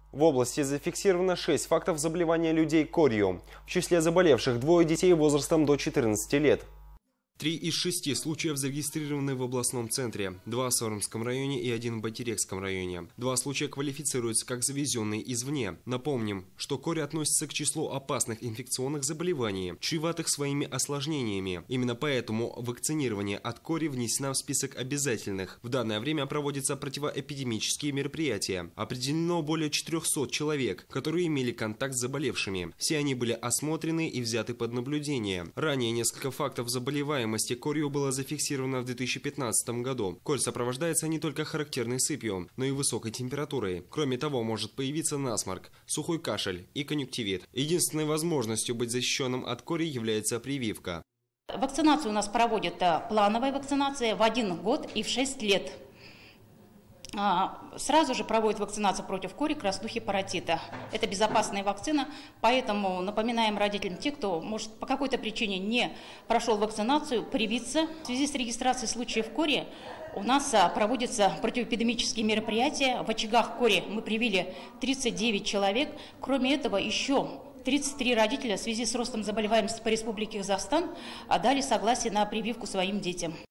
В области зафиксировано 6 фактов заболевания людей корью. В числе заболевших двое детей возрастом до 14 лет. 3 из 6 случаев зарегистрированы в областном центре, 2 в Сормском районе и 1 в Байтерекском районе. 2 случая квалифицируются как завезенные извне. Напомним, что корь относится к числу опасных инфекционных заболеваний, чреватых своими осложнениями. Именно поэтому вакцинирование от кори внесено в список обязательных. В данное время проводятся противоэпидемические мероприятия. Определено более 400 человек, которые имели контакт с заболевшими. Все они были осмотрены и взяты под наблюдение. Ранее несколько фактов заболеваемости корью было зафиксировано в 2015 году. Корь сопровождается не только характерной сыпью, но и высокой температурой. Кроме того, может появиться насморк, сухой кашель и конъюнктивит. Единственной возможностью быть защищенным от кори является прививка. Вакцинацию у нас проводят плановая вакцинация в 1 год и в 6 лет. Сразу же проводят вакцинацию против кори, краснухи, паротита. Это безопасная вакцина, поэтому напоминаем родителям, те, кто, может, по какой-то причине не прошел вакцинацию, привиться. В связи с регистрацией случаев кори у нас проводятся противоэпидемические мероприятия. В очагах кори мы привили 39 человек. Кроме этого, еще 33 родителя в связи с ростом заболеваемости по Республике Казахстан дали согласие на прививку своим детям.